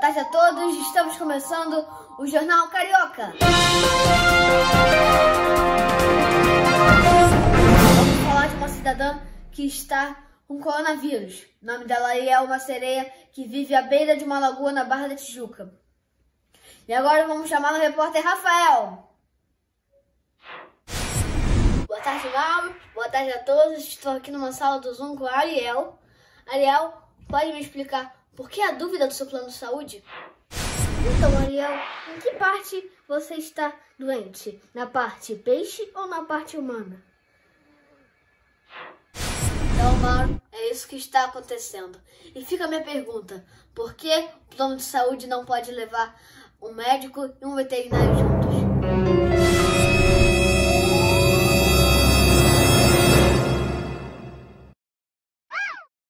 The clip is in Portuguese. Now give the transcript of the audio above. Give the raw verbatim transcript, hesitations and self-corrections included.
tarde a todos, estamos começando o Jornal Carioca. Vamos falar de uma cidadã que está com coronavírus. O nome dela é uma sereia que vive à beira de uma lagoa na Barra da Tijuca. E agora vamos chamar o repórter Rafael. Boa tarde, Mauro. Boa tarde a todos. Estou aqui numa sala do Zoom com a Ariel. Ariel, pode me explicar por que a dúvida do seu plano de saúde? Então, Ariel, em que parte você está doente? Na parte peixe ou na parte humana? Então, Mauro, é isso que está acontecendo. E fica a minha pergunta, por que o plano de saúde não pode levar um médico e um veterinário juntos?